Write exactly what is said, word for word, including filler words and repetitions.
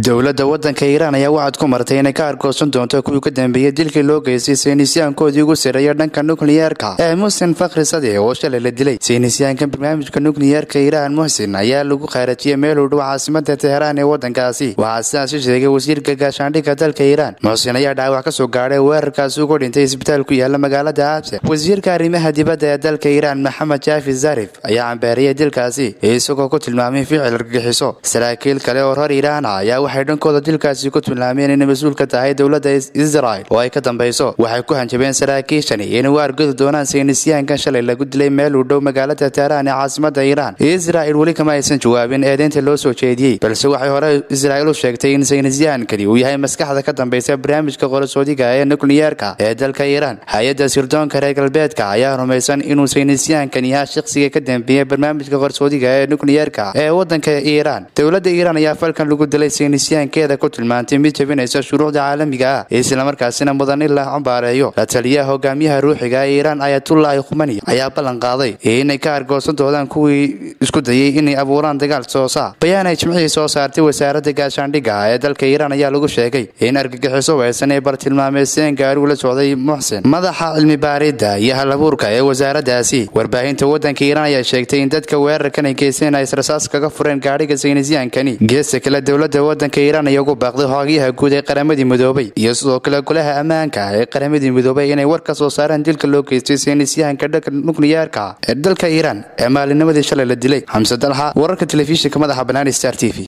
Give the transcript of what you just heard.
dowladda waddanka Iran ayaa waxaad ku martay inay ka argoosan doonto kuwii ka dambeeyay dilkii loo geystay saynisyaankoodii ugu sareeyay dhanka nukliyeerka ee Mohsen Fakhrizadeh oo shalay la dilay. saynisyaanka barnaamijka nukliyeerka Iran Mohsen ayaa lagu qaarajiyay meel u dhow caasimadda Tehran ee waddankaasi. waxaa sidaas sheegay wasiirka gaashaandhigga dalka Iran. Mohsen ayaa dhaawac ka soo gaaray weerarkaas ugu dhintay isbitaal ku yaala magaalada Abse. wasiirka arrimaha dibadda ee dalka Iran Mohammad Javad Zarif ayaa cambaariyay dilkaasi isagoo ku tilmaamay ficil argagixiso. saraakiil kale oo reer Iran ah ayaa waxay dhankooda dilkaasi ku tilmaameen inay mas'uul ka tahay dowladda Israel oo ay ka dambayso. waxay ku hanjabeen saraakiishani inay u argudi doonaan saynisyaankan shalay lagu dilay meel u dhow magaalada Tehran ee caasimadda Iran. Israel weli kama aysan jawaabin eedeynta loo soo jeediyay, balse waxay hore Israel u sheegtay in saynisyaankani uu yahay maskaxda ka dambaysa barnaamijka qarsoodiga ee nukliyeerka ee dalka Iran. hay'adda sirdoonka reer galbeedka ayaa rumaysan inuu saynisyaankan yahay shakhsiga ka dambeeyay barnaamijka qarsoodiga ee nukliyeerka ee waddanka Iran. dowladda Iran ayaa falkan lagu dilay saynisyaankeeda ku tilmaantay mid jabinaysa shuruucda caalamiga ah isla markaasina mudan in la cambaareeyo. la taliyaha hogaamiyaha ruuxiga ee Iran Ayatollah Khamenei ayaa ballan qaaday inay ka argoosan doonaan kuwii isku dayay inay abuuraan dagaal soosa. bayaan ay jimcihii soo saartay wasaaradda gaashaandhigga ee dalka Iran ayaa lagu sheegay in argagixiso weysan ay bartilmaameedeen gaari ula socday Mohsen, madaxa cilmi baaridda iyo hal-abuurka ee wasaaraddaasi. warbaahinta waddanka Iran ayaa sheegtay in dadka weerarkan ay geysteen ay rasaas kaga fureen gaariga saynisyaankani. geesta kale dowladda waddanka Iran ayaa ugu baaqday hogaamiyaha guud ee qaramada midoobay iyo sidoo kale golaha ammaanka ee qaramada midoobay inay war ka soo saaraan dilka loo geystay saynisyaanka dhanka nukliyeerka ee dalka Iran ee maalinimadii shalay la dilay. Xamse Dalha, wararka telefishinka madaxa bannaan Star T V.